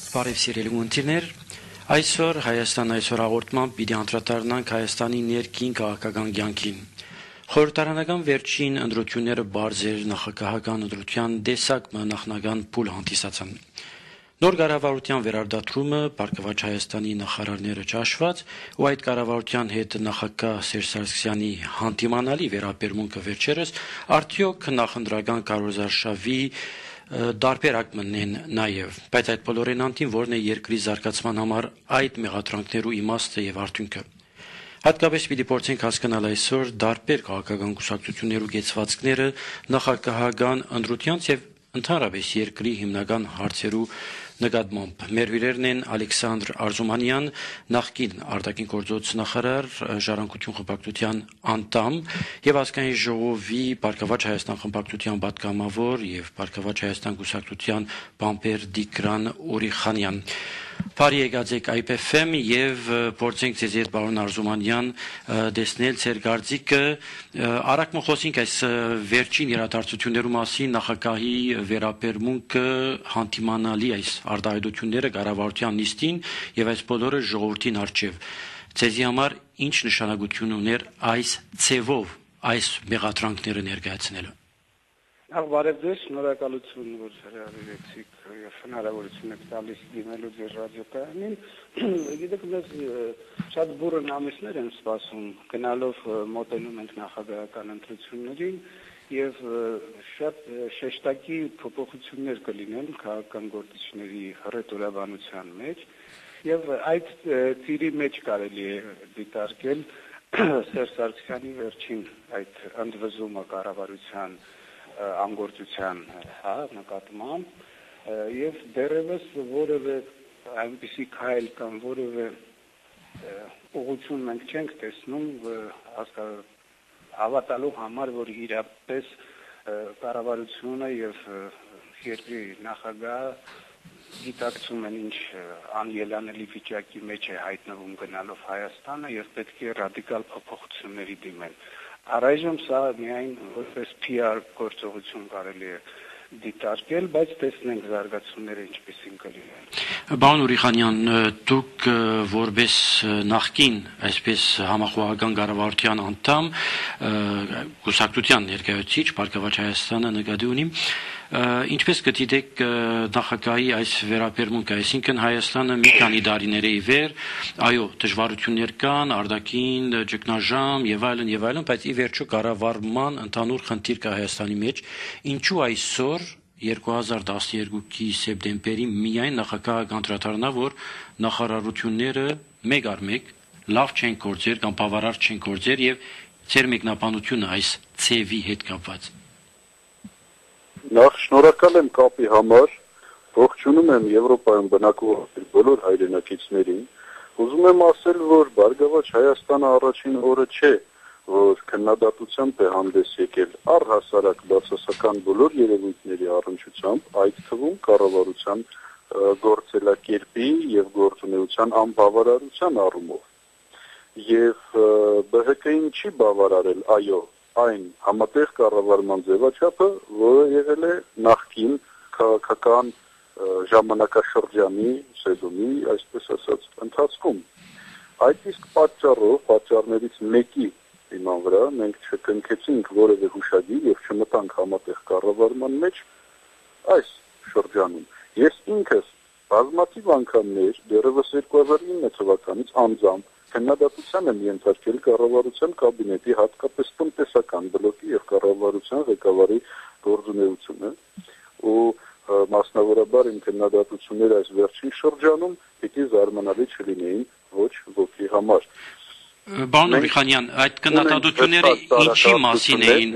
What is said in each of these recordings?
Բարև սիրելի ունեցիներ, այսօր Հայաստան այսօր հաղորդմամբ պիտի անդրադառնանք Հայաստանի ներքին քաղաքական կյանքին։ Խորհրդարանական վերջին ընտրությունները բարձր նախագահական ընտրության դեսակ նախնական փուլ հանդիսացան։ Նոր կառավարության վերարտադրումը Բարգավաճ Հայաստանի նախարարները ճաշված ու այդ կառավարության հետ նախագահ Սերժ Սարգսյանի հանդիմանալի վերաբերմունքը վերջերս արդյոք նախընտրական կարոզարշավի դարբերակ մնեն նաև, բայց այդ բոլորին անտին որն է երկրի զարգացման համար այդ մեղադրանքներու իմաստը եւ արդյունքը։ Հատկապես պիտի փորձենք հասկանալ այսօր դարբեր քաղաքական կուսակցություններու գեցվածքները նախագահական ընտրությանց եւ ընդհանրապես երկրի հիմնական հարցերու նկատմամբ։ Մեր հյուրերն են Ալեքսանդր Արզումանյան, նախկին արտաքին գործոց նախարար, Ժառանգություն խմբակցության անդամ եւ ազգային ժողովի Բարգավաճ Հայաստան խմբակցության պատգամավոր եւ Բարգավաճ Հայաստան կուսակցության բամբեր Դիկրան Օրիխանյան։ Բարի եկած եք IPFM եւ փորձենք ձեզ հետ պարոն Արզումանյան տեսնել ձեր կարծիքը արագ խոսենք այս վերջին իրադարձություններու մասին նախագահի վերաբերմունքը հանդիմանալի այս արտահայտությունները կառավարության նիստին եւ այս բոլորը ժողովրդին արչեւ ձեզի համար ինչ նշանակություն ուներ այս ցևով այս մեղադրանքները ներկայացնելը։ Բարև ձեզ, շնորհակալություն, որ հրավիրեցիք եւ հնարավորություն եք տալիս դիմելու ձեր ռադիոկայանին։ Գիտեք, մեզ շատ բուրըն ամիսներ են սպասում, գնալով մոտենում ենք նախագահական ընտրություններին եւ շատ շեշտակի փոփոխություններ կլինեն քաղաքական գործիչների հռետորաբանության մեջ եւ այդ ծիրի մեջ կարելի է դիտարկել Սերժ Սարգսյանի վերջին այդ ընդվզումը կառավարության անգործության նկատմամբ եւ դերևս որևէ այնպիսի քայլ կամ որևէ ուղղություն մենք չենք տեսնում հավատալու համար, որ իրապես կառավարությունը եւ երկրի նախագահը գիտակցում են ինչ անելանելի վիճակի մեջ է հայտնվում գնալով Հայաստանը եւ պետք է ռադիկալ փոփոխությունների դիմեն։ Առայժմ սա միայն որպես PR գործողություն կարելի է դիտարկել, բայց տեսնենք զարգացումները ինչպեսին կլինեն։ Պարոն Օրիխանյան, դուք որպես նախկին, այսպես համախոհական կառավարության անդամ, կուսակցության ներկայացուցիչ Բարգավաճ Հայաստանը նկատի ունի, ինչպես կդիտեք նախագահի այս վերաբերմունքը, այսինքն Հայաստանը մի քանի տարիների ի վեր, այո, դժվարություններ կան, արտաքին ճգնաժամ եւ այլն, բայց ի վերջո կառավարման ընդհանուր խնդիր կա Հայաստանի մեջ, ինչու այսօր 2012-ի սեպտեմբերի միայն նախագահը անդրադառնա, որ նախարարությունները մեկ առ մեկ լավ չեն գործել կամ բավարար չեն գործել եւ ձեր մեկնաբանությունը այս ցևի հետ կապված։ Նախ շնորհակալ եմ կապի համար, ողջունում եմ Եվրոպայում բնակվող բոլոր հայրենակիցներին։ Ուզում եմ ասել, որ Բարգավաճ Հայաստանը առաջին օրը չէ, որ քննադատությամբ է հանդես եկել առհասարակ բացասական բոլոր երևույթների առնչությամբ, այդ թվում կառավարության գործելակերպի եւ գործունեության անբավարարության առումով։ Եվ ԲՀԿ-ին չի բավարարել, այո, այն համատեղ կառավարման ձևաչափը, որը եղել է նախկին քաղաքական ժամանակաշրջանի սեզոնի, այսպես ասած, ընթացքում։ Այդ իսկ պատճառներից մեկի հիման վրա մենք չկնքեցինք որևէ հուշագիր եւ չմտանք համատեղ կառավարման մեջ այս շրջանում։ Ես ինքս բազմաթիվ անգամներ դեռևս 2009 թվականից անձամբ քննադատության եմ ենթարկել կառավարության կաբինետի հատկապես տնտեսական բլոկի եւ կառավարության ղեկավարի գործունեությունը ու մասնավորաբար իմ քննադատությունները այս վերջին շրջանում պիտի զարմանալի չլինեին ոչ ոքի համար։ Պարոն Օրիխանյան, այդ քննադատությունները ինչի մասին էին։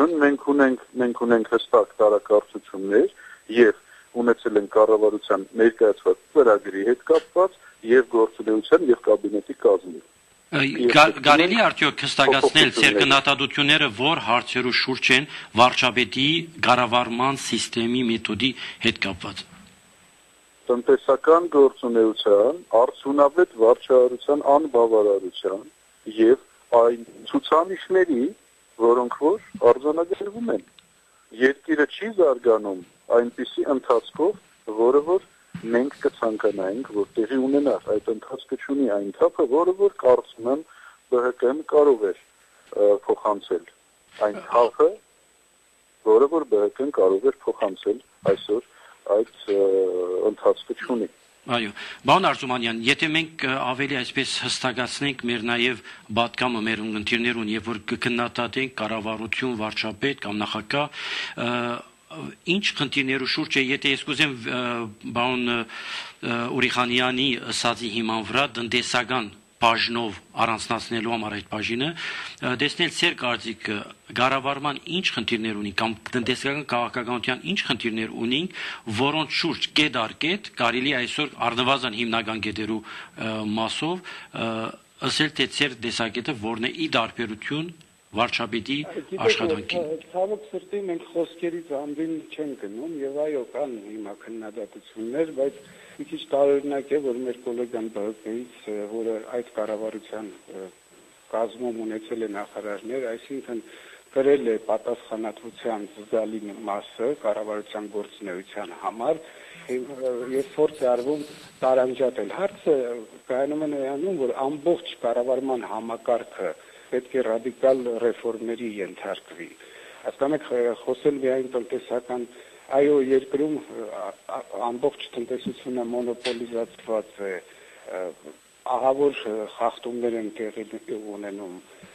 Մենք ունենք հստակ տարակարծություններ եւ ունեցել ենք կառավարության ներկայացված ծրագրի հետ կապված եւ գործունեության եւ կաբինետի կազմի։ Կարելի արդյոք հստակացնել ձեր քննադատությունները որ հարցերու շուրջ են վարչապետի կառավարման համակարգի մեթոդի հետ կապված։ Տնտեսական գործունեության, արդյունավետ վարչարարության անբավարարության եւ այն ցուցանիշների, որոնք որ արձանագրվում են։ Երկիրը չի զարգանում այնպիսի ընթացքով, որը որ մենք կցանկանայինք, որ տեղի ունենար այդ ընթացքությունի այն թափը, որը որ կարծում եմ ԲՀԿ-ն կարող էր փոխանցել այն թափը, որը որ ԲՀԿ-ն կարող էր փոխանցել այսօր այդ ընթացքությունի։ Այո, բան Արզումանյան, եթե մենք ավելի այսպես հստակացնենք մեր նաև պատկամը մեր ընկերներուն, եւ որ կքննադատենք կառավարություն, վարչապետ կամ նախագահ, ինչ խնդիրներու շուրջ է, եթե ես կուզեմ բան Ուրիխանյանի ասածի հիման վրա տնտեսական բաժնով առանձնացնելու համար այդ բաժինը, տեսնել ծեր կարծիքը կառավարման ինչ խնդիրներ ունի կամ տնտեսական քաղաքականության ինչ խնդիրներ ունի, որոնց շուրջ կետ առ կետ կարելի այսօր առնվազն հիմնական կետերու մասով ասել թե ծեր տեսակետը որն է ի դարբերություն վարչապետի աշխատանքին։ Ցավոք սրտի մենք խոսքերից անդին չենք գնում եւ այո կան հիմա քննադատություններ, բայց մի քիչ տարօրինակ է, որ մեր գոլեգան ԲՀԿ-ից, որը այդ կառավարության կազմում ունեցել է նախարարներ, այսինքն գրել է պատասխանատվության զգալի մասը կառավարության գործունեության համար, եւ փորձ է արվում տարանջատել։ Հարցը կայանում է նրանում, որ ամբողջ կառավարման համակարգը պետք է ռադիկալ ռեֆորմների ենթարկվի։ Հասկանանք խոսել միայն տնտեսական, այո, երկրում ամբողջ տնտեսությունը մոնոպոլիզացված է, ահավոր խախտումներ են տեղի ունենում,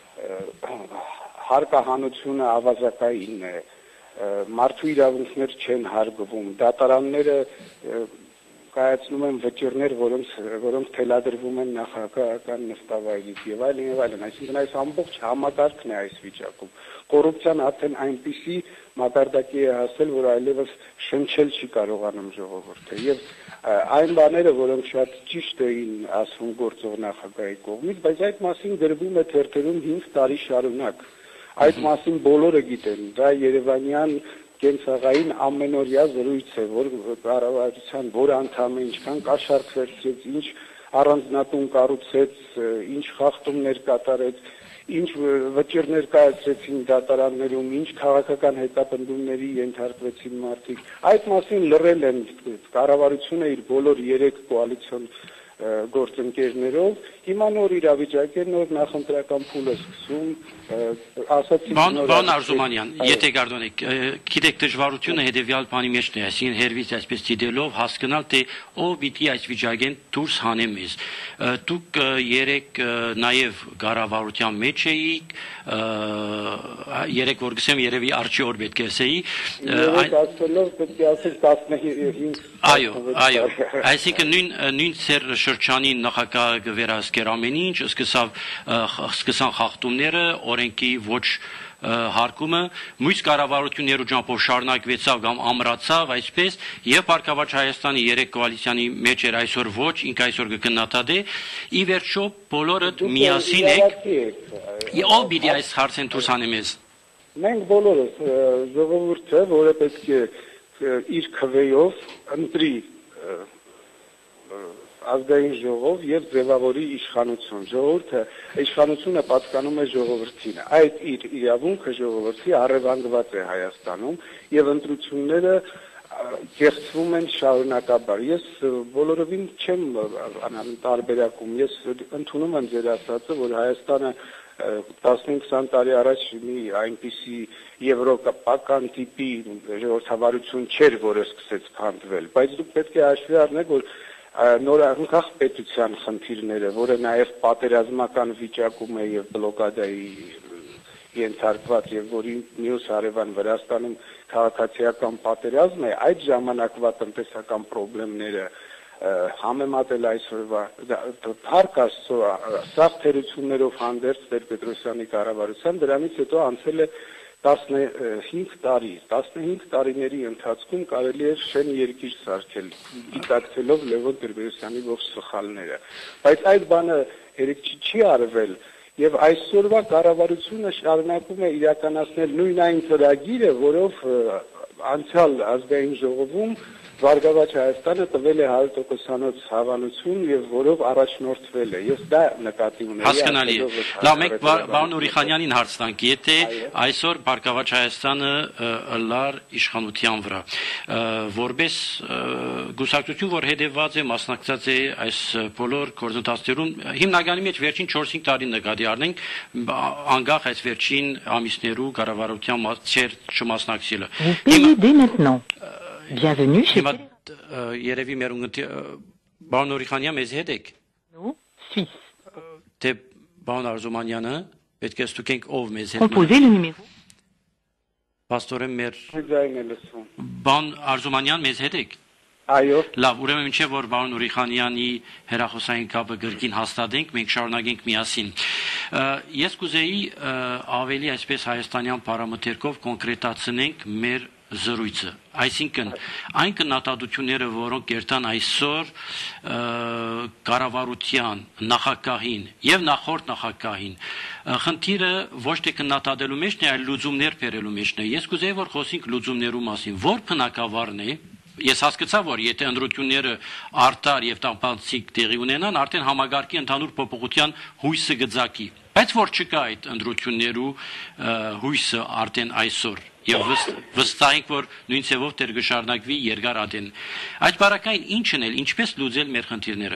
հարկահանությունը ավազակային է, մարդու իրավունքներ չեն հարգվում, դատարանները կայացնում են վճիռներ, որոնք թելադրվում են նախագահական նստավայրից եւ այլն, այսինքն այս ամբողջ համակարգն է այս վիճակում։ Կոռուպցիան արդեն այնպիսի մակարդակի է հասել, որ այլևս շնչել չի կարողանում ժողովուրդը եւ այն բաները, որոնք շատ ճիշտ էին ասում գործող նախագահի կողմից, բայց այդ մասին գրվում է թերթերում 5 տարի շարունակ։ Այդ մասին բոլորը գիտեն, դա երևանյան կենցաղային ամենօրյա զրույց է, որ կառավարության որ անդամը ինչքան կաշառք վերցրեց, ինչ առանձնատուն կառուցեց, ինչ խախտումներ կատարեց, ինչ վճիռներ կայացրեցին դատարաններում, ինչ քաղաքական հետապնդումների ենթարկվեցին մարդիկ։ Այդ մասին լռել են կառավարությունը իր բոլոր 3 կոալիցիոն գործընկերներով, հիմա նոր իրավիճակ է, նոր նախընտրական փուլ է սկսում, ասացի Բան Արզումանյան, եթե գարդոնեք, գիտեք դժվարությունը հետևյալ բանի մեջն է, այսինքն հերվից այսպես դիտելով հասկանալ, թե ով պիտի այս վիճակեն դուրս հանե մեզ։ Դուք երեք նաև կառավարության մեջ էիք, երեք որ գսեմ երևի արջի օր պետք է ասեի։ Երեք ասելով պետք է ասել 15։ Այո, այսինքն նույն ծեր շրջանի նախագահը կվերահսկեր ամեն ինչ, սկսան խախտումները, օրենքի ոչ հարկումը, մյուս կառավարություններու ջանքով շարունակվեցավ կամ ամրացավ, այսպես, եւ Փառքավաճ Հայաստանի 3 կոալիցիանի մեջ էր այսօր ոչ, ինքը այսօր կգնահատե, ի վերջո բոլորը միասին եք, ով պիտի այս հարցեն դուրս հանի մեզ։ Մենք բոլորս ժողովուրդը, որը պետք է իր քվեով ընտրի ազգային ժողով եւ ձևավորի իշխանություն։ Ժողովուրդը իշխանությունը պատկանում է ժողովրդին։ Այդ իր իրավունքը ժողովրդի առևանգված է Հայաստանում եւ ընտրությունները կեղծվում են շարունակաբար։ Ես բոլորովին չեմ տարբերակում։ Ես ընդունում եմ ձեր ասածը, որ Հայաստանը 15-20 տարի առաջ մի այնպիսի եվրոպական տիպի ժողովրդավարություն չէր, որը սկսեց քանդվել, բայց դուք պետք է հաշվի առնեք, որ նորանկախ պետության խնդիրները, որը նաև պատերազմական վիճակում է եւ բլոկադայի ենթարկված եւ որի մյուս հարևան Վրաստանում քաղաքացիական պատերազմ է, այդ ժամանակվա տնտեսական խնդիրները համեմատել այսօրվա Փառք Աստծո սաղ թերություններով հանդերձ Տեր-Պետրոսյանի կառավարության, դրանից հետո անցել է 15 տարիների ընթացքում կարելի է շեն երկիր սարքել, դիտակցելով Լևոն Տեր-Պետրոսյանի ողջ սխալները, բայց այդ բանը երեք չի արվել եւ այսօրվա կառավարությունը շարունակում է իրականացնել նույն այն ծրագիրը, որով անցյալ ազգային ժողովում Բարգավաճ Հայաստանը տվել է 100%-անոց հավանություն եւ որով առաջնորդվել է։ Ես դա նկատի ունեի։ Հասկանալի է։ Լավ, մենք պարոն Ուրիխանյանին հարց տանք, եթե այսօր Բարգավաճ Հայաստանը լար իշխանության վրա, որպես գուսակցություն, որ հետևված է, մասնակցած է այս բոլոր գործընթացներում, հիմնականի մեջ վերջին 4-5 տարին նկատի առնենք, անկախ այս վերջին ամիսներու կառավարության չմասնակցելը։ Bienvenue chez Երևի մեր պարոն Ուրիխանյան մեզ հետ եք։ Suisse. Թե պարոն Արզումանյանը պետք է ստուգենք ով մեզ հետ։ Composez le numéro. Պաստորեն մեր Ձայնն է լսվում։ պարոն Արզումանյան մեզ հետ եք։ Այո։ Լավ, ուրեմն մինչև որ պարոն Ուրիխանյանի հերախոսային կապը գրքին հաստատենք, մենք շարունակենք միասին։ Ես կուզեի ավելի այսպես հայաստանյան պարամտերքով կոնկրետացնենք մեր զրույցը, այսինքն այն քննադատությունները, որոնք երթան այսօր կառավարության նախագահին եւ նախորդ նախագահին, խնդիրը ոչ թե քննադատելու մեջն է, այլ լուծումներ բերելու մեջն է։ Ես կուզեի որ խոսենք լուծումներու մասին, որ բնակավարն է։ Ես հասկացա, որ եթե ընդրությունները արտար եւ տամպանցիկ տեղի ունենան, արդեն համագարկի ընդհանուր փոփոխության հույսը գծակի, բայց որ չկա այդ ընդրություններու հույսը արդեն այսօր եւ վստահ ենք, որ նույն ցևով դեր գշարնակվի երկար ադեն։ Այդ բարակային ինչն էլ, ինչպես լուծել մեր խնդիրները։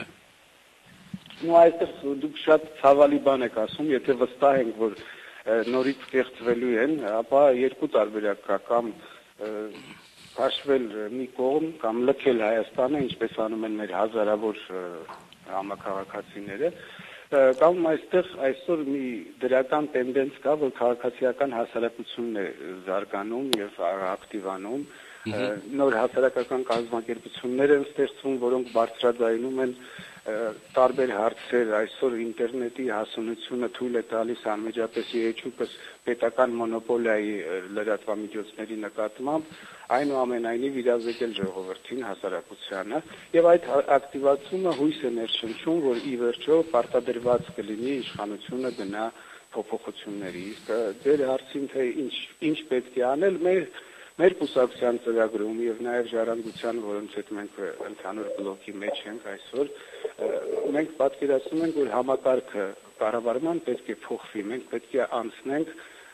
Ու այստեղ դուք շատ ցավալի բան եք ասում, եթե վստահ ենք, որ նորից ստեղծվելու են, ապա երկու տարբերակ կա, կամ հաշվել մի կողմ կամ լքել Հայաստանը, ինչպես անում են մեր հազարավոր համակարգացիները, կամ այստեղ այսօր մի դրական տենդենս կա, որ քաղաքացիական հասարակությունն է զարգանում եւ ակտիվանում, նոր հասարակական կազմակերպություններ են ստեղծվում, որոնք բարձրաձայնում են տարբեր հարցեր, այսօր ինտերնետի հասունությունը թույլ է տալիս անմիջապես յեթուբս պետական մոնոպոլիայի լրատվամիջոցների նկատմամբ, այնուամենայնիվ իրազեկել ժողովրդին, հասարակությանը, եւ այդ ակտիվացումը հույս է ներշնչում, որ ի վերջո պարտադրված կլինի իշխանությունը գնա փոփոխությունների։ Իսկ ձեր հարցին թե ինչ պետք է անել, մեր կուսակցության ծրագրում եւ նաեւ ժառանգության, որոնց հետ մենք ընդհանուր բլոկի մեջ ենք այսօր, մենք պատկերացնում ենք, որ համակարգը կառավարման պետք է փոխվի, մենք պետք է անցնենք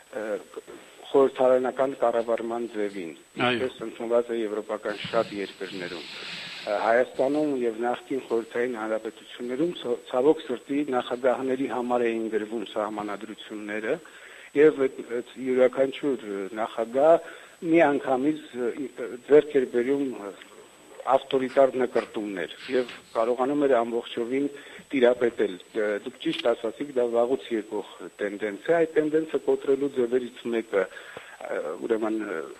խորհրդարանական կառավարման ձևին, ինչպես ընդունված է եվրոպական շատ երկրներում։ Հայաստանում եւ նախկին խորհրդային հանրապետություններում ցավոք սրտի նախագահների համար էին գրվում սահմանադրությունները եւ յուրաքանչյուր նախագահ միանգամից ձեռք էր բերում ավտորիտար նկարտումներ եւ կարողանում էր ամբողջովին տիրապետել։ Դուք ճիշտ ասացիք, դա վաղուց եկող տենդենս է, այդ տենդենսը կոտրելու ձևերից մեկը ուրեմն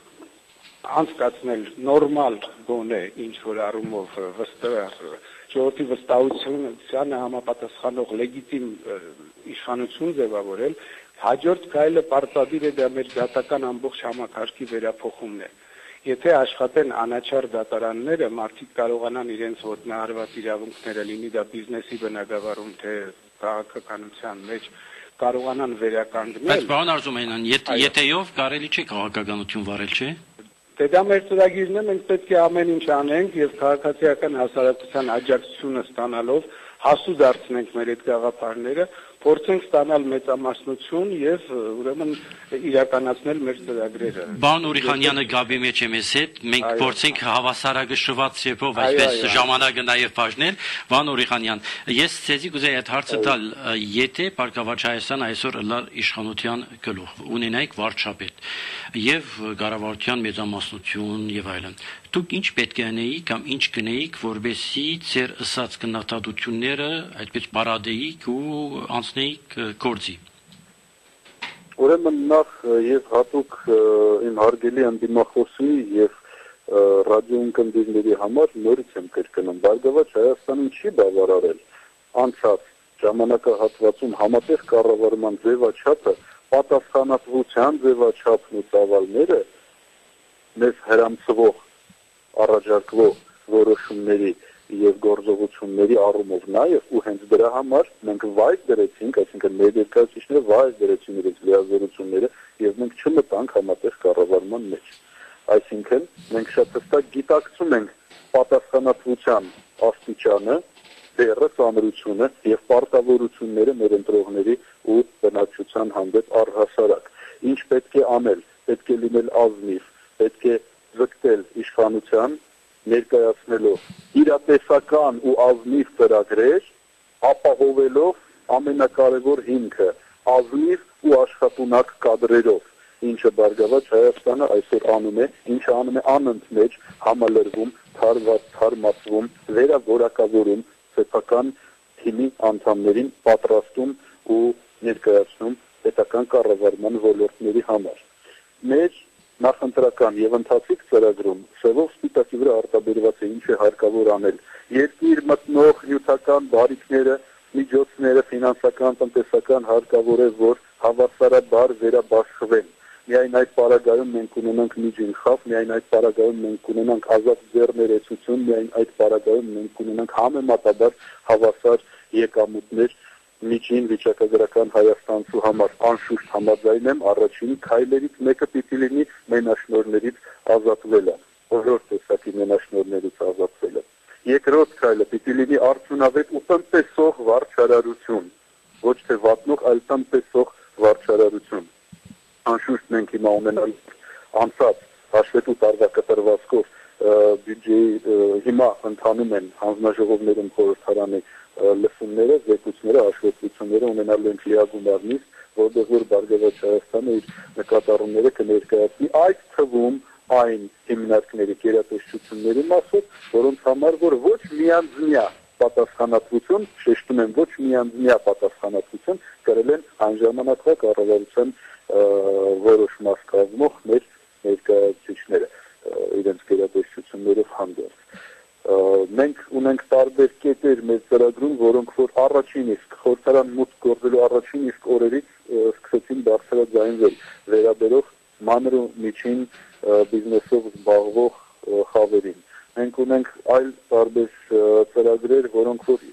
անցկացնել նորմալ գոնե ինչ որ առումով վստահ ժողովրդի վստահությանը համապատասխանող լեգիտիմ իշխանություն ձևավորել, հաջորդ քայլը պարտադիր է դա մեր դատական ամբողջ համակարգի վերափոխումն է։ Եթե աշխատեն անաչառ դատարանները, մարդիկ կարողանան իրենց ոտնահարված իրավունքները, լինի դա բիզնեսի բնագավառում, թե քաղաքականության մեջ, կարողանան վերականգնել։ Բայց պարոն Արզումանյան, եթեով կարելի չէ քաղաքականություն վարել, չէ՞։ Դե դա մեր ծրագիրն է, մենք պետք է ամեն ինչ անենք եւ քաղաքացիական հասարակության աջակցությունը ստանալով հասու դարձնենք մեր այդ գաղափարները, փորձենք ստանալ մեծամասնություն եւ ուրեմն իրականացնել մեր ծրագրերը։ Պարոն Ուրիխանյանը գաբի մեջ է մեզ հետ, մենք փորձենք հավասարակշռված ձևով այսպես ժամանակը նաեւ բաժնել։ Պարոն Ուրիխանյան, ես ցեզի կուզեի այդ հարցը տալ, եթե Բարգավաճ Հայաստան այսօր լար իշխանության գլուխ ունենայիք վարչապետ եւ կառավարության մեծամասնություն եւ այլն, դուք ինչ պետք է անեիք կամ ինչ կնեիք, որբեսի ձեր ըսած քննադատությունները այդպես բարադեիք ու անցնեիք գործի։ Ուրեմն նախ եւ հատուկ իմ հարգելի անդիմախոսի եւ ռադիոընկերների համար նորից եմ կրկնում, Բարգավաճ Հայաստանին չի բավարարել անցած ժամանակահատվածում համատեղ կառավարման ձևաչափը, պատասխանատվության ձևաչափն ու ծավալները մեզ հրամցվող առաջարկվող որոշումների եւ գործողությունների առումով նաեւ ու հենց դրա համար մենք վայր դրեցինք, այսինքն ներկայացուցիչները վայր դրեցին իրենց լիազորությունները եւ մենք չմտանք համատեղ կառավարման մեջ։ Այսինքն մենք շատ հստակ գիտակցում ենք պատասխանատվության աստիճանը, դերը, ծանրությունը եւ պարտավորությունները մեր ընտրողների ու բնակչության հանդեպ առհասարակ։ Ինչ պետք է անել, պետք է լինել ազնիվ, պետք է ձգտել իշխանության, ներկայացնելով իրատեսական ու ազնիվ ծրագրեր, ապահովելով ամենակարևոր հիմքը ազնիվ ու աշխատունակ կադրերով, ինչը Բարգավաճ Հայաստանը այսօր անում է, ինչը անում է անընդմեջ համալրվում, թարմացվում, վերավորակավորում սեփական թիմի անդամներին պատրաստում ու ներկայացնում պետական կառավարման ոլորտների համար։ Մեր նախընտրական եւ ընթացիկ ծրագրում սևով սպիտակի վրա արտաբերված է ինչ է հարկավոր անել։ Երկիր մտնող նյութական բարիքները, միջոցները, ֆինանսական, տնտեսական հարկավոր է, որ հավասարաբար վերաբաշխվեն։ Միայն այդ պարագայում մենք ունենանք միջին խավ, միայն այդ պարագայում մենք ունենանք ազատ ձեռներեցություն, միայն այդ պարագայում մենք ունենանք համեմատաբար հավասար եկամուտներ միջին վիճակագրական հայաստանցու համար։ Անշուշտ համաձայն եմ, առաջին քայլերից մեկը պիտի լինի մենաշնորհներից ազատվելը, բոլոր տեսակի մենաշնորհներից ազատվելը։ Երկրորդ քայլը պիտի լինի արդյունավետ ու տնտեսող վարչարարություն, ոչ թե վատնող, այլ տնտեսող վարչարարություն։ Անշուշտ մենք հիմա ունենանք անցած հաշվետու տարվա կտրվածքով բյուջեի հիմա ընթանում են հանձնաժողովներում խորհրդարանի լսումները, զեկույցները, հաշվետվությունները ունենալու են լիագումար նիստ, որտեղ որ Բարգավաճ Հայաստանը իր նկատառումները կներկայացնի այդ թվում այն հիմնարկների գերատեսչությունների մասով, որոնց համար որ ոչ միանձնյա պատասխանատվություն, շեշտում եմ ոչ միանձնյա պատասխանատվություն կրել են այն ժամանակվա կառավարության որոշ մաս կազմող մեր ներկայացուցիչները իրենց գերատեսչություններով հանդերձ։ Մենք ունենք տարբեր կետեր մեր ծրագրում, որոնք որ առաջին իսկ խորհրդարան մուտք գործելու առաջին իսկ օրերից սկսեցին բարձրաձայնվել վերաբերող մանր ու միջին բիզնեսով զբաղվող խավերին։ Մենք ունենք այլ տարբեր ծրագրեր, որոնք որ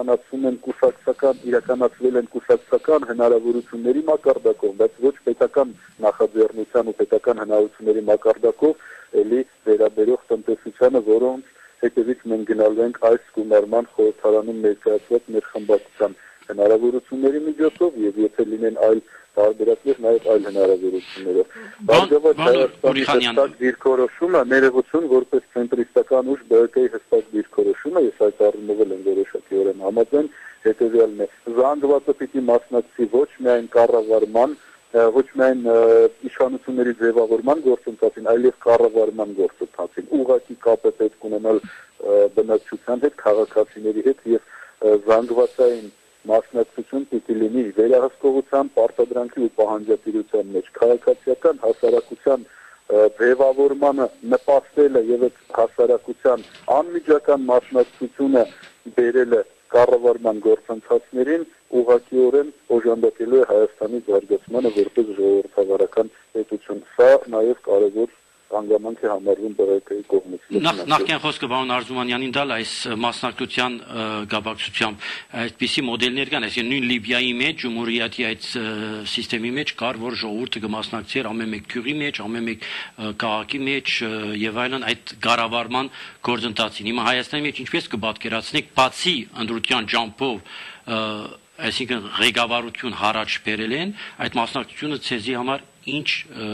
իրականացվել են կուսակցական հնարավորությունների մակարդակով, բայց ոչ պետական նախաձեռնության ու պետական հնարավորությունների մակարդակով, ելի վերաբերող տնտեսությանը, որոնց հետևից մենք գնալու ենք այս գումարման խորհրդարանում ներկայացված մեր խմբակցության հնարավորությունների միջոցով եւ եթե լինեն այլ տարբերակներ, նաեւ այլ հնարավորություններով։ Բարգավաճ Հայաստանի հստակ դիրքորոշումը, ներողություն, որպես ցենտրիստական ուժ ԲՀԿ-ի հստակ դիրքորոշումը, ես այդ առումով եմ որոշակիորեն համաձայն, հետեւյալն է. զանգվածը պիտի մասնակցի ոչ միայն կառավարման, ոչ միայն իշխանությունների ձևավորման գործընթացին, այլև կառավարման գործընթացին։ Ուղղակի կապ է պետք ունենալ բնակչության հետ, քաղաքացիների հետ եւ զանգվածային մասնակցություն պիտի լինի վերահսկողության, պարտադրանքի ու պահանջատիրության մեջ, քաղաքացիական հասարակության ձևավորմանը նպաստելը եւ այդ հասարակության անմիջական մասնակցությունը բերելը կառավարման գործընթացներին ուղղակիորեն օժանդակելու է Հայաստանի զարգացմանը որպես ժողովրդավարական պետություն։ Սա նաեւ կարևոր հանգամանք է համարվում ԲՀԿ-ի կողմից։ Նախքան խոսքը պարոն Արզումանյանին տալ այս մասնակցության գաբակցությամբ այդպիսի մոդելներ կան, այսինքն նույն Լիբիայի մեջ, Ջումհուրիյաթի այդ համակարգի մեջ կար, որ ժողովուրդը կմասնակցեր ամեն մեկ գյուղի մեջ, ամեն մեկ քաղաքի մեջ եւ այլն այդ կառավարման գործընթացին։ Հիմա Հայաստանի մեջ ինչպես կպատկերացնեք, բացի ընդրության ջամփով, այսինքն ղեկավարություն հարաճ բերել են, այդ մասնակցությունը ցեզի համար ինչ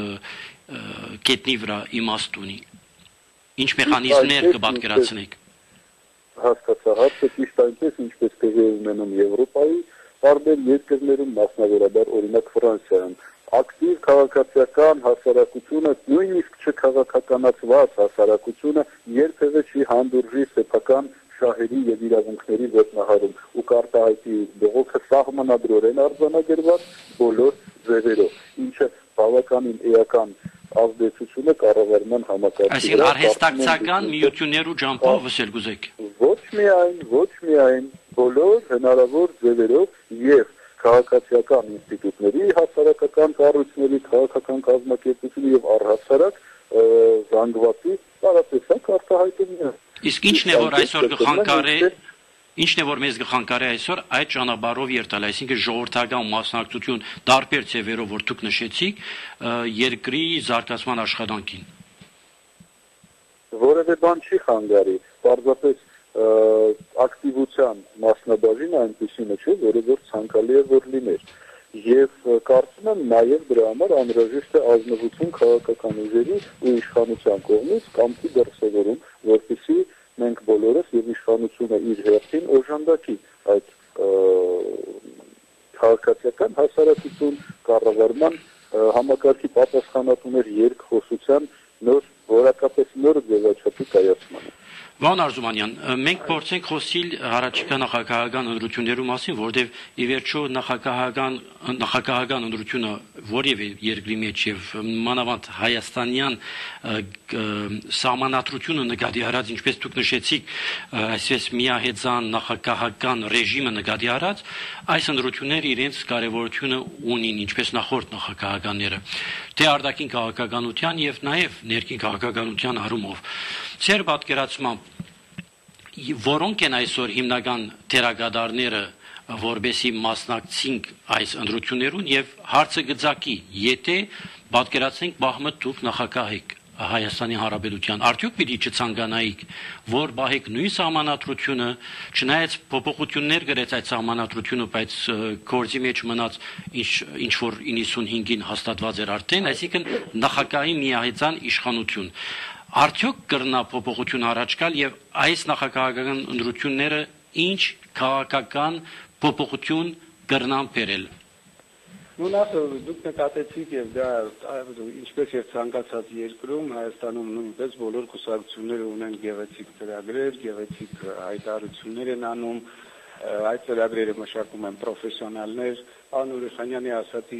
կետնի վրա իմաստ ունի, ինչ մեխանիզմներ կպատկերացնեք։ Հասկացա, հարցը ճիշտ այնպես, ինչպես տեղի է ունենում Եվրոպայի տարբեր երկրներում, մասնավորաբար օրինակ Ֆրանսիայում, ակտիվ քաղաքացիական հասարակությունը, նույնիսկ չքաղաքականացված հասարակությունը երբևէ չի հանդուրժի սեփական շահերի եւ իրավունքների ոտնահարում ու կարտահայտի բողոքը սահմանադրորեն արձանագրված բոլոր ձևերով, ինչը բավականին էական ազդեցությունը կառավարման համակարգի։ Այսինքն արհեստակցական միություններու ջամփով վսել գուզեք։ Ոչ միայն բոլոր հնարավոր ձևերով եւ քաղաքացիական ինստիտուտների, հասարակական կառույցների, քաղաքական կազմակերպությունների եւ առհասարակ զանգվածի տարածեցակ արտահայտումներ։ Իսկ ինչն է որ այսօր կխանգարի, ինչն է որ մեզ կխանգարի այսօր այդ ճանապարհով երթալ, այսինքն ժողովրդական մասնակցություն տարբեր ձևերով որ դուք նշեցիք երկրի զարգացման աշխատանքին։ որևէ բան չի խանգարի, պարզապես ակտիվության մասնաբաժինը այնպեսին չէ, որը որ ցանկալի է որ լիներ։ Եվ կարծում եմ նաև դրա համար անհրաժեշտ է ազնվություն քաղաքական ուժերի ու իշխանության կողմից կամքի դրսևորում, որպեսզի մենք բոլորս եւ իշխանությունը իր հերթին օժանդակի այդ քաղաքացիական հասարակություն կառավարման համակարգի պատասխանատուներ երկխոսության նոր որակապես նոր ձևաչափի կայացմանը։ Վան Արզումանյան, մենք փորձենք խոսել առաջիկա նախագահական ընտրություններու մասին, որտեղ ի վերջո նախագահական ընտրությունը որևէ երկրի մեջ եւ մանավանդ հայաստանյան սահմանադրությունը նկատի առած, ինչպես դուք նշեցիք, այսպես միահեծան նախագահական ռեժիմը նկատի առած, այս ընտրությունները իրենց կարևորությունը ունին, ինչպես նախորդ նախագահականները, թե արտաքին քաղաքականության եւ նաեւ ներքին քաղաքականության առումով։ Ձեր պատկերացմամբ որոնք են այսօր հիմնական դերակատարները, որբեսի մասնակցենք այս ընտրություններուն եւ հարցը գծակի, եթե պատկերացնենք բահմը դուք նախագահ եք Հայաստանի Հանրապետության, արդյոք պիտի չցանկանայիք, որ բահեք նույն սահմանադրությունը, չնայած փոփոխություններ գրեց այդ սահմանադրությունը, բայց գործի մեջ մնաց ինչ որ 95-ին հաստատված էր արդեն, այսինքն նախագահի միահեծան իշխանություն։ Արդյոք կրնա փոփոխություն առաջ գալ եւ այս նախագահական ընտրությունները ինչ քաղաքական փոփոխություն կրնան բերել։ Նախ դուք նկատեցիք եւ դա ինչպես եւ ցանկացած երկրում Հայաստանում նույնպես բոլոր կուսակցությունները ունեն գեղեցիկ ծրագրեր, գեղեցիկ հայտարարություններ են անում, այդ ծրագրերը մշակում են պրոֆեսիոնալներ, Պարոն Ուրիխանյանի ասացի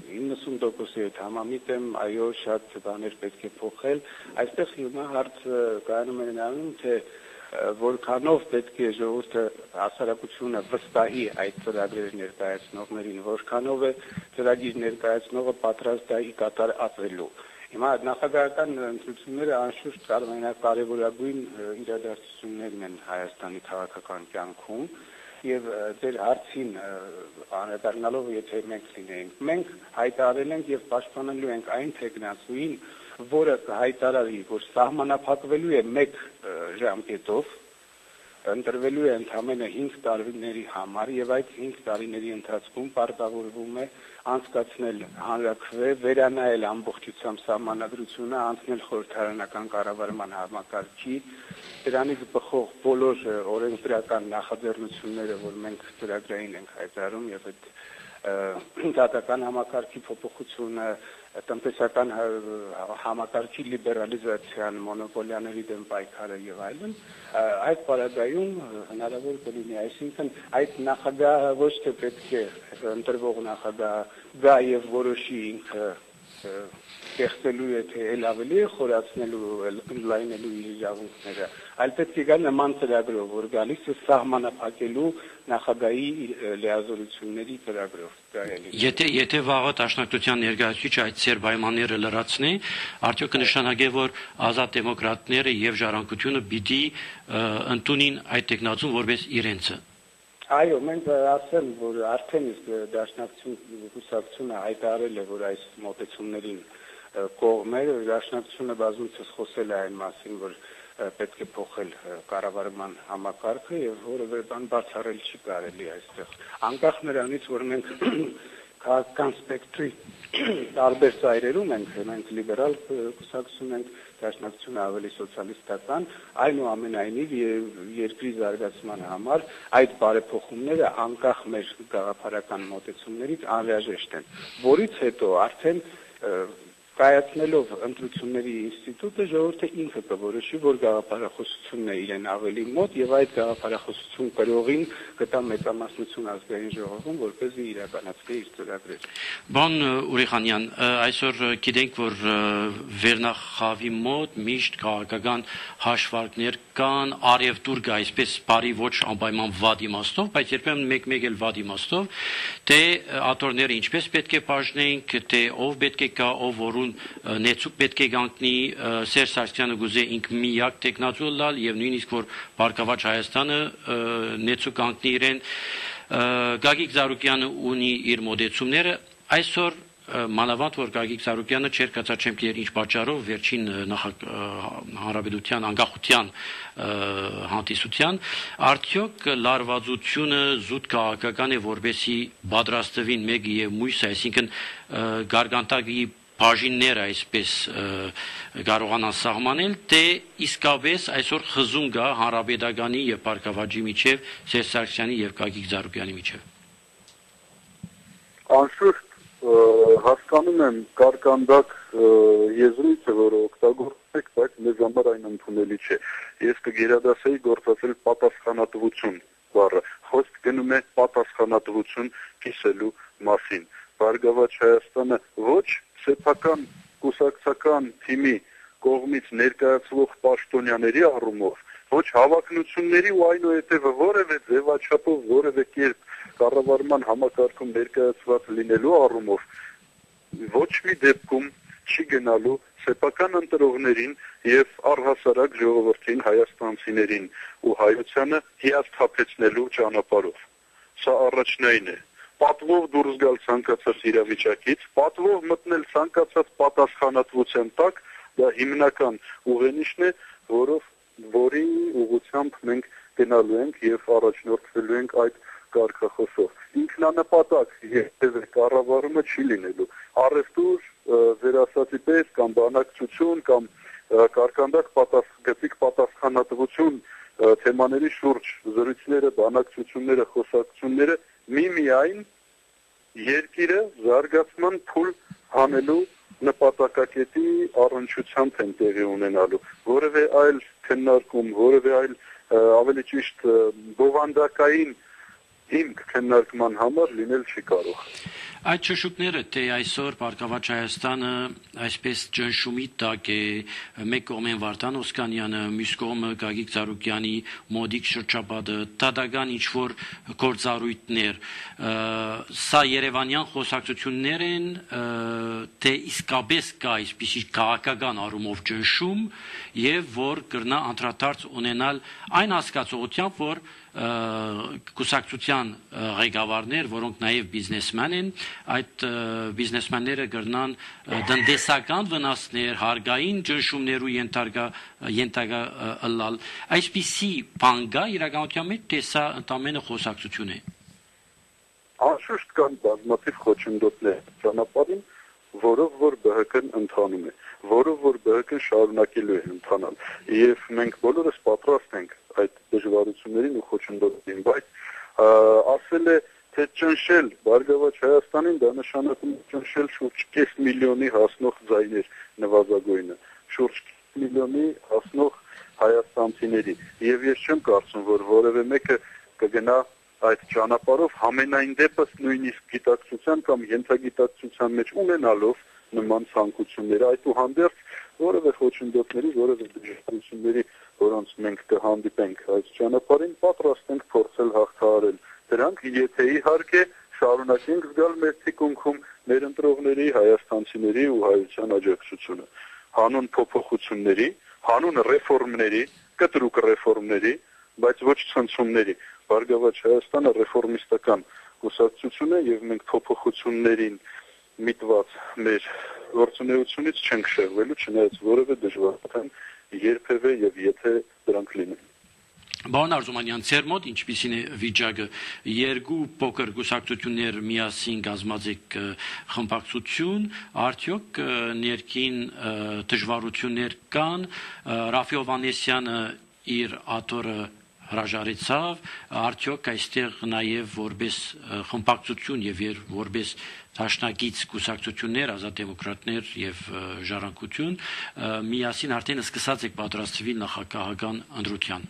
90% համամիտ եմ, այո, շատ բաներ պետք է փոխել, այստեղ հիմա հարցը կայանում է նրանում, թե որքանով պետք է ժողովուրդը հասարակությունը վստահի այդ ծրագրերի ներկայացնողներին, որքանով է ծրագիր ներկայացնողը պատրաստ դա կատարելու։ Հիմա նախագահական ընտրությունները անշուշտ կարևորագույն իրադարձություններն են Հայաստանի քաղաքական կյանքում եւ ձեր հարցին անդրադառնալով եթե մենք լինենք, մենք հայտարարել ենք եւ պաշտպանելու ենք այն տեխնացուին, որը հայտարարի, որ սահմանափակվելու է 1 ժամկետով, ընտրվելու է ընդամենը 5 տարիների համար եւ այդ 5 տարիների ընթացքում պարտավորվում է անցկացնել հանրաքվե, վերանայել ամբողջությամբ սահմանադրությունը, անցնել խորհրդարանական կառավարման համակարգի, դրանից բխող բոլոր օրենսդրական նախաձեռնությունները, որ մենք ծրագրային ենք հայտարարում եւ այդ դատական համակարգի փոփոխությունը, տնտեսական համակարգի լիբերալիզացիան, մոնոպոլիաների դեմ պայքարը եւ այլն, այդ պարագայում հնարավոր կլինի, այսինքն այդ նախագահը ոչ թե պետք է ընտրվող նախագահ գա եւ որոշի ինքը ստեղծելու է թե ել ավելի է խորացնելու, լայնելու իր իրավունքները, այլ պետք է գա նման ծրագրով, որ գալիս է սահմանափակելու նախագահի լիազորությունների ծրագրով։ Եթե վաղը Դաշնակցության ներկայացուցիչը այդ ծեր պայմանները լրացնի, արդյոք կնշանակի, որ ազատ դեմոկրատները եւ ժառանգությունը պիտի ընդունին այդ տեխնացուն որպես իրենցը։ Այո, մենք ասեմ, որ արդեն իսկ Դաշնակցությունը հայտարարել է, որ այս մոտեցումներին կողմ է, Դաշնակցությունը բազմիցս խոսել է այն մասին, որ պետք է փոխել կառավարման համակարգը եւ որևէ բան բացառել չի կարելի այստեղ։ Անկախ նրանից, որ մենք քաղաքական սպեկտրի տարբեր ծայրերում ենք լիբերալ կուսակցություն ենք, Դաշնակցությունը ավելի սոցիալիստական, այնուամենայնիվ երկրի զարգացման համար այդ բարեփոխումները անկախ մեր գաղափարական մոտեցումներից անհրաժեշտ են, որից հետո արդեն կայացնելով ընտրությունների ինստիտուտը ժողովուրդը ինքը կորոշի, որ գաղափարախոսությունն է իրեն ավելի մոտ եւ այդ գաղափարախոսություն կրողին կտա մեծամասնություն ազգային ժողովում, որպեսզի իրականացնի իր ծրագրերը։ Բան Ուրիխանյան, այսօր գիտենք, որ վերնախավի մոտ միշտ քաղաքական հաշվարկներ կան, արևտուր կա, այսպես բարի ոչ անպայման վատ իմաստով, բայց երբեմն մեկ էլ վատ իմաստով, թե աթոռները ինչպես պետք է բաժնենք, թե ով պետք է գա, ով որուն նեցուկ պետք է գանքնի, Սերժ Սարգսյանը գուզե ինքը միակ տեխնացու լալ եւ նույնիսկ որ Բարգավաճ Հայաստանը նեցուկ գանքնի իրեն, Գագիկ Զարուկյանը ունի իր մոդեցումները, այսօր մանավանդ որ Գագիկ Ծառուկյանը չէր կացաչեմքեր ինչ պատճառով վերջին հանրապետության անկախության հանդիսության արդյոք լարվածությունը զուտ քաղաքական է որբեսի պատրաստվին մեկը եւ մույսը այսինքն գարգանտակի բաժինները այսպես կարողանան սահմանել թե իսկապես այսօր խզում կա հանրապետականի եւ Պարկավաճի միջեւ Սերժ Սարգսյանի եւ Գագիկ Ծառուկյանի միջեւ Անշուշտ հասկանում եմ կարկանդակ եզրույթը, որը օգտագործեք, բայց մեզ համար այն ընդունելի չէ։ Ես կգերադասեի գործածել պատասխանատվություն բառը։ Խոսք գնում է պատասխանատվություն կիսելու մասին։ Բարգավաճ Հայաստանը ոչ սեփական կուսակցական թիմի կողմից ներկայացվող պաշտոնյաների առումով, ոչ հավակնությունների ու այնուհետև որևէ ձևաչափով, որևէ կերպ կառավարման համակարգում ներկայացված լինելու առումով ոչ մի դեպքում չի գնալու սեփական ընտրողներին եւ առհասարակ ժողովրդին հայաստանցիներին ու հայությանը հիասթափեցնելու ճանապարհով։ Սա առաջնային է։ Պատվով դուրս գալ ցանկացած իրավիճակից, պատվով մտնել ցանկացած պատասխանատվության տակ, դա հիմնական ուղենիշն է, որի ուղղությամբ մենք գնալու ենք եւ առաջնորդվելու ենք այդ կարգախոսով։ Ինքնանպատակ երբևէ կառավարումը չի լինելու։ Առևտուր, ձեր ասածի պես կամ բանակցություն կամ կարկանդակ գծիկ պատասխանատվություն թեմաների շուրջ զրույցները, բանակցությունները, խոսակցությունները միմիայն երկիրը զարգացման փուլ հանելու նպատակակետի առնչությամբ են տեղի ունենալու։ Որևէ այլ քննարկում, որևէ այլ ավելի ճիշտ բովանդակային հիմք քննարկման համար լինել չի կարող։ Այդ շշուկները, թե այսօր Պարկավաճ Հայաստանը այսպես ճնշումի տակ է, մեկ կողմեն Վարդան Օսկանյանը, մյուս կողմը Գագիկ Ծառուկյանի մոդիկ շրջապատը, տադական ինչ-որ գործառույթներ, սա երևանյան խոսակցություններ են, թե իսկապես կա այսպիսի քաղաքական առումով ճնշում եւ որ կրնա անդրադարձ ունենալ այն հասկացողությամբ, որ կուսակցության ղեկավարներ, որոնք նաև բիզնեսմեն են, այդ բիզնեսմենները կրնան տնտեսական վնասներ, հարկային ճնշումներու ենթակա ըլլալ։ Այսպիսի բան կա իրականության մեջ, թե սա ընդամենը խոսակցություն է։ Անշուշտ կան բազմաթիվ խոչընդոտներ ճանապարհին, որով որ ԲՀԿ-ն ընթանում է, որով որ ԲՀԿ-ն շարունակելու է ընթանալ։ Եվ մենք բոլորս պատրաստ ենք այդ դժվարություններին ու խոչընդոտներին, բայց ասել է թե ճնշել Բարգավաճ Հայաստանին, դա նշանակում է ճնշել շուրջ 5 միլիոնի հասնող ձայներ նվազագույնը, շուրջ 5 միլիոնի հասնող հայաստանցիների։ Եվ ես չեմ կարծում, որ որևէ մեկը կգնա այդ ճանապարհով համենայն դեպս նույնիսկ գիտակցության կամ ենթագիտակցության մեջ ունենալով նման ցանկությունները, այդուհանդերձ որևէ խոչընդոտների, որևէ դժվարությունների, որոնց մենք կհանդիպենք այս ճանապարհին, պատրաստ ենք փորձել հաղթահարել դրանք, եթե իհարկե շարունակենք զգալ մեր թիկունքում մեր ընտրողների, հայաստանցիների ու հայության աջակցությունը, հանուն փոփոխությունների, հանուն ռեֆորմների, կտրուկ ռեֆորմների, բայց ոչ ցնցումների։ Բարգավաճ Հայաստանը ռեֆորմիստական կուսակցություն է եւ մենք փոփոխություններին միտված մեր գործունեությունից չենք շեղվելու, չնայած որևէ դժվարություն երբևէ եւ եթե դրանք լինեն։ Պարոն Արզումանյան, ձեր մոտ ինչպիսին է վիճակը, երկու փոքր կուսակցություններ միասին կազմած խմբակցություն, արդյոք ներքին դժվարություններ կան, Ռաֆի Հովհաննիսյանը իր աթոռը հրաժարեցավ, արդյոք այստեղ նաև որպես խմբակցություն եւ որպես դաշնակից կուսակցություններ, ազատ դեմոկրատներ եւ ժառանգություն միասին արդեն սկսած եք պատրաստվել նախագահական ընտրության։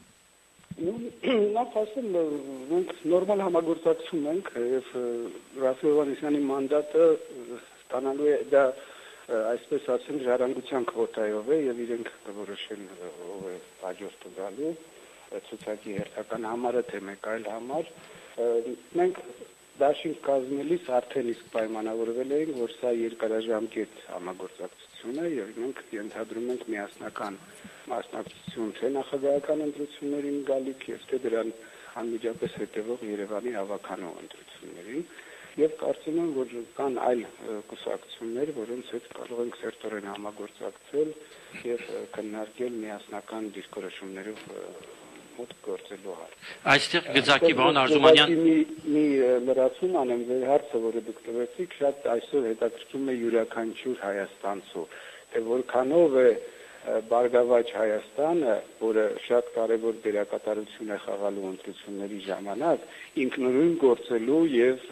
Նախ ասեմ, մենք նորմալ համագործակցում ենք եւ Ռաֆի Հովհաննիսյանի մանդատը ստանալու է դա այսպես ասեմ ժառանգության քվոտայով է եւ իրենք կորոշեն ով է հաջորդը գալու ցուցակի հերթական համարը թե մեկ այլ համար մենք դաշինք կազմելիս արդեն իսկ պայմանավորվել էինք որ սա երկարաժամկետ համագործակցություն է եւ մենք ենթադրում ենք միասնական մասնակցություն թե նախագահական ընտրություններին գալիք եւ թե դրան անմիջապես հետևող Երևանի հավաքանու ընտրություններին եւ կարծում եմ, որ կան այլ կուսակցություններ, որոնց հետ կարող ենք սերտորեն համագործակցել եւ քննարկել միասնական դիրքորոշումներով մոտ գործելու հարց։ Այստեղ գծակի բան Արզումանյան մի լրացում անեմ ձեր հարցը, որը դուք տվեցիք, շատ այսօր հետաքրքրում է յուրաքանչյուր հայաստանցու, թե որքանով է Բարգավաճ Հայաստանը, որը շատ կարևոր դերակատարություն է խաղալու ընտրությունների ժամանակ, ինքնուրույն գործելու եւ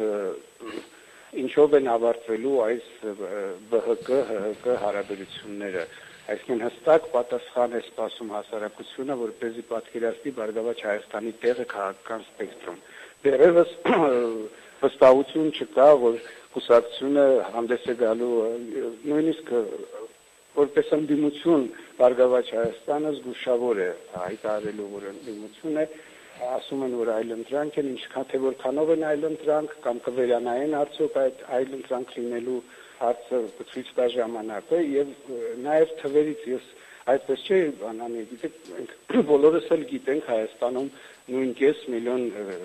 ինչով են ավարտվելու այս ԲՀԿ-ՀՀԿ հարաբերությունները։ Այսինքն հստակ պատասխան է սպասում հասարակությունը, որպեսզի պատկերացնի Բարգավաճ Հայաստանի տեղը քաղաքական սպեկտրում։ Դեռևս վստահություն չկա, որ կուսակցությունը հանդես է գալու նույնիսկ որպես ընդդիմություն Բարգավաճ Հայաստանը զգուշավոր է հայտարարելու, որ ընդդիմություն է, ասում են, որ այլընտրանք են, ինչքան թե որքանով են այլընտրանք կամ կվերանային արդյոք այդ այլընտրանք լինելու հարցը ցույց տա ժամանակը եւ նաեւ թվերից ես այդպես չէ բանանի, գիտեք, բոլորս էլ գիտենք Հայաստանում նույն 5 միլիոն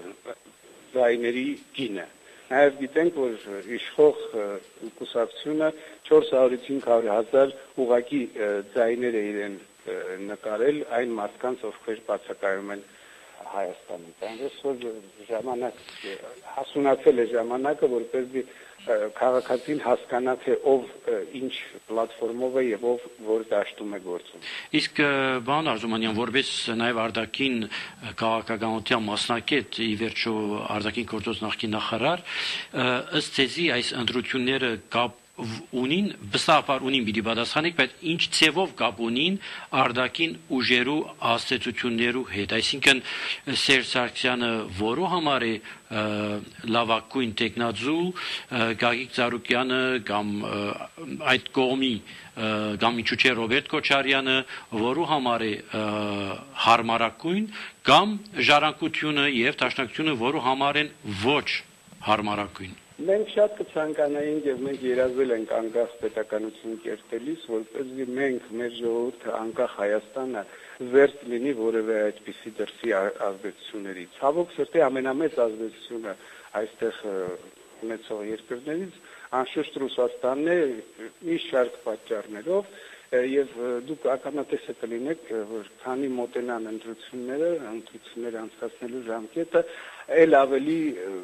ձայների գինը։ Նաև գիտենք, որ իշխող կուսակցությունը 400-ից 500,000 ուղղակի ձայներ է իրեն նկարել այն մարդկանց, ովքեր բացակայում են Հայաստանում։ Այնպես որ ժամանակ հասունացել է ժամանակը, որպեսզի քաղաքացին հասկանա, թե ով ինչ պլատֆորմով է եւ ով որ դաշտում է գործում։ Իսկ բան Արզումանյան, որպես նաև արտաքին քաղաքականության մասնակից, ի վերջո արտաքին գործոց նախկին նախարար, ըստ ձեզի այս ընտրությունները կապ ունին, վստահաբար ունին պիտի պատասխանեք, բայց ինչ ցևով կապ ունին արտաքին ուժերու աստեցություններու հետ, այսինքն Սերժ Սարգսյանը որու համար է լավագույն տեխնազու, Գագիկ Ծառուկյանը կամ այդ կողմի կամ իչուչե Ռոբերտ Քոչարյանը որու համար է հարմարակույն կամ ժառանգությունը եւ դաշնակցությունը որու համար են ոչ հարմարակույն։ Մենք շատ կցանկանայինք եւ մենք երազել ենք անկախ պետականություն կերտելիս, որպեսզի մենք մեր ժողովուրդը անկախ Հայաստանը վերջ լինի որևէ այդպիսի դրսի ազդեցությունների։ Ցավոք սրտի ամենամեծ ազդեցությունը այստեղ ունեցող երկրներից անշուշտ Ռուսաստանն է մի շարք պատճառներով եւ դուք ականատես կլինեք, որ քանի մոտենան ընտրություններ անցկացնելու ժամկետը ել ավելի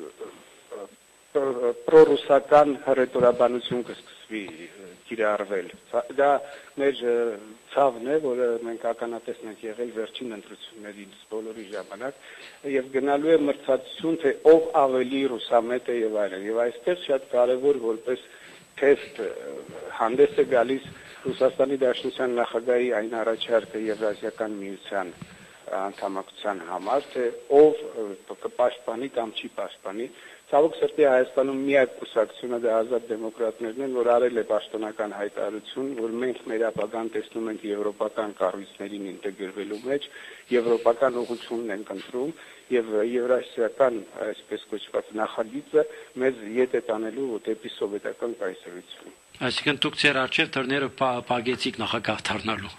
պրոռուսական հռետորաբանություն կսկսվի կիրառվել։ Դա մեր ցավն է, որը մենք ականատեսն ենք եղել վերջին ընտրություններին բոլորի ժամանակ եւ գնալու է մրցակցություն, թե ով ավելի ռուսամետ է եւ այլն։ Եվ այստեղ շատ կարեւոր որպես թեստ հանդես է գալիս Ռուսաստանի Դաշնության նախագահի այն առաջարկը Եվրասիական միության անդամակցության համար, թե ով կպաշտպանի կամ չի պաշտպանի։ Ցավոք սրտի Հայաստանում միակ կուսակցությունը դա Ազատ դեմոկրատներն են, որ արել է պաշտոնական հայտարարություն, որ մենք մեր ապագան տեսնում ենք եվրոպական կառույցներին ինտեգրվելու մեջ, եվրոպական ուղղությունն ենք ընտրում եւ եվրասիական այսպես կոչված նախագիծը մեզ ետ է տանելու դեպի սովետական կայսրություն։ Այսինքն դուք ձեր արժեր դռները պագեցիք նախագահ դառնալու։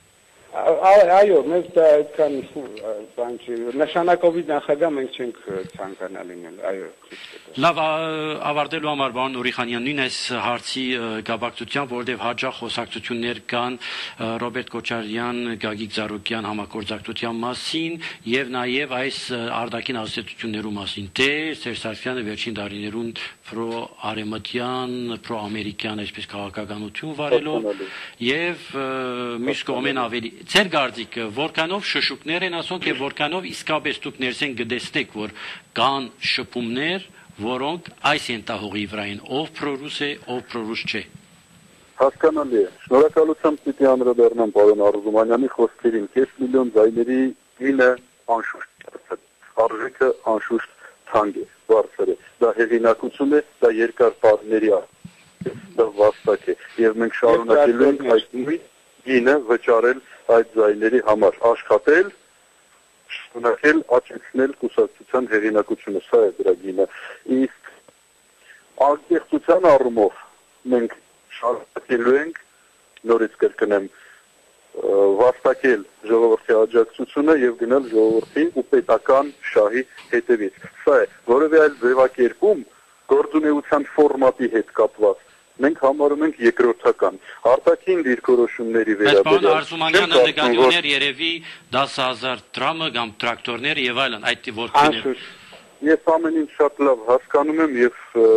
Այո, մենք դա այդքան բան չի, նշանակովի նախագահ մենք չենք ցանկանա լինել, այո։ Լավ, ավարտելու համար պարոն Նուրիխանյան, նույն այս հարցի կապակցությամբ, որտեղ հաջող խոսակցություններ կան Ռոբերտ Քոչարյան, Գագիկ Ծառուկյան համագործակցության մասին եւ նաեւ այս արտաքին ազդեցություններու մասին, թե Սերժ Սարգսյանը վերջին տարիներուն պրո-արեմտյան, պրո-ամերիկյան այսպես քաղաքականություն վարելով եւ մյուս կողմեն ավելի Ձեր գարձիկը որքանով շշուկներ են ասոնք եւ որքանով իսկապես դուք ներսեն գտեսնեք, որ կան շփումներ, որոնք այս ենթահողի վրա են, ով պրոռուս է, ով պրոռուս չէ։ Հասկանալի է։ Շնորհակալությամբ պիտի անդրադառնամ պարոն Արզումանյանի խոսքերին։ 5 միլիոն ձայների գինը անշուշտ արժեքը անշուշտ թանկ է, բարձր է։ Դա հեղինակություն է, դա երկար տարիների դա վաստակ է եւ մենք շարունակելու ենք այդ նույն գինը վճարել այդ ձայների համար, աշխատել, շնորհակալ աճեցնել կուսակցության հեղինակությունը, սա է դրա գինը։ Իսկ անկեղծության առումով մենք շարունակելու ենք, նորից կրկնեմ, վաստակել ժողովրդի աջակցությունը եւ գնալ ժողովրդի ու պետական շահի հետևից։ Սա է, որովհետեւ այլ ձևակերպում գործունեության ֆորմատի հետ կապված մենք համարում ենք երկրորդական արտաքին դիրքորոշումների Բայց պարոն վերաբերյալ Արզումանյանը նկատի ուներ երևի 10,000 դրամը կամ տրակտորներ եւ այլն այդ ворքիներ։ Ես ամեն ինչ շատ լավ հասկանում եմ եւ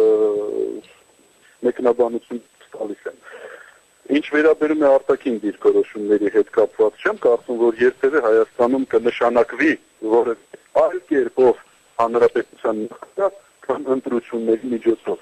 մեկնաբանություն տալիս եմ։ Ինչ վերաբերում է արտաքին դիրքորոշումների հետ կապված, չեմ կարծում, որ երբևէ Հայաստանում կնշանակվի որևէ այլ կերպով հանրապետության նախագահ կամ ընտրությունների միջոցով։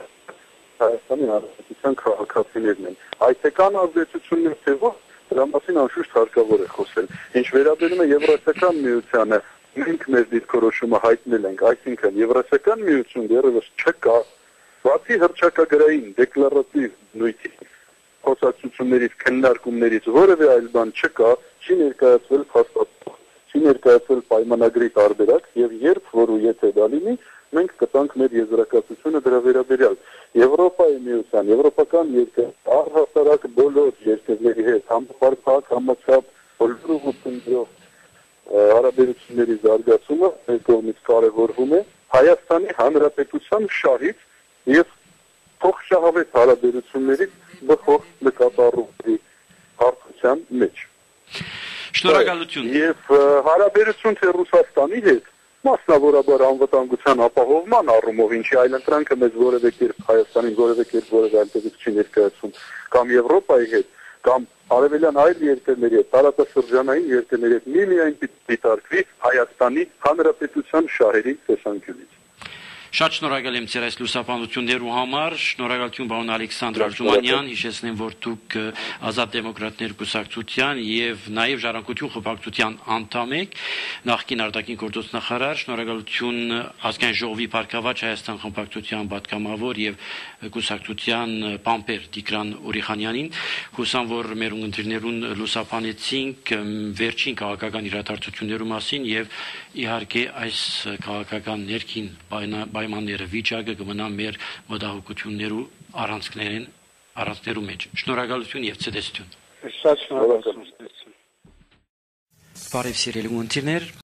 Հայաստանի Հանրապետության քաղաքացիներն են։ Այդքան ազդեցություններ թե ոչ, դրա մասին անշուշտ հարկավոր է խոսել։ Ինչ վերաբերում է Եվրասիական միությանը, մենք մեր դիրքորոշումը հայտնել ենք, այսինքն Եվրասիական միություն դեռևս չկա, բացի հռչակագրային դեկլարատիվ նույնի խոսակցություններից, քննարկումներից որևէ այլ բան չկա, չի ներկայացվել փաստաթուղթ, չի ներկայացվել պայմանագրի տարբերակ եւ երբ որ ու եթե դա լինի, մենք կտանք մեր եզրակացությունը դրա վերաբերյալ։ Եվրոպայի միության, եվրոպական երկրներ, առհասարակ բոլոր երկրների հետ համապարփակ, համաչափ բոլոր ուղղություններով հարաբերությունների զարգացումը մեր կողմից կարևորվում է Հայաստանի Հանրապետության շահից եւ փոխշահավետ հարաբերություններից բխող նկատառումների հարթության մեջ։ Շնորհակալություն։ Եվ հարաբերություն թե Ռուսաստանի հետ մասնավորաբար անվտանգության ապահովման առումով, ինչի այլ ընտրանքը մեզ որևէ կերպ Հայաստանին որևէ կերպ որևէ այլ չի ներկայացում, կամ Եվրոպայի հետ, կամ արևելյան այլ երկրների հետ, տարածաշրջանային երկրների հետ միմիայն դիտարկվի Հայաստանի Հանրապետության շահերի տեսանկյունից։ Շատ շնորհակալ եմ ձեր այս լուսաբանություններու համար, շնորհակալություն պարոն Ալեքսանդր Արզումանյան, հիշեցնեմ, որ դուք Ազատ դեմոկրատներ կուսակցության եւ նաեւ Ժառանգություն խմբակցության անդամ եք, նախկին արտաքին գործոց նախարար, շնորհակալություն ազգային ժողովի Փառքավաճ Հայաստան խմբակցության պատգամավոր եւ կուսակցության պամպեր Տիգրան Ուրիխանյանին, հուսամ, որ մեր ունգընտիրներուն լուսաբանեցինք վերջին քաղաքական իրադարձություններու մասին եւ իհարկե այս քաղաքական ներքին պայմանները վիճակը կմնա մեր մտահոգություններու առանցքներու մեջ։ Շնորհակալություն եւ ցտեսություն։ Շատ շնորհակալություն։ Բարև սիրելի ունգընտիրներ,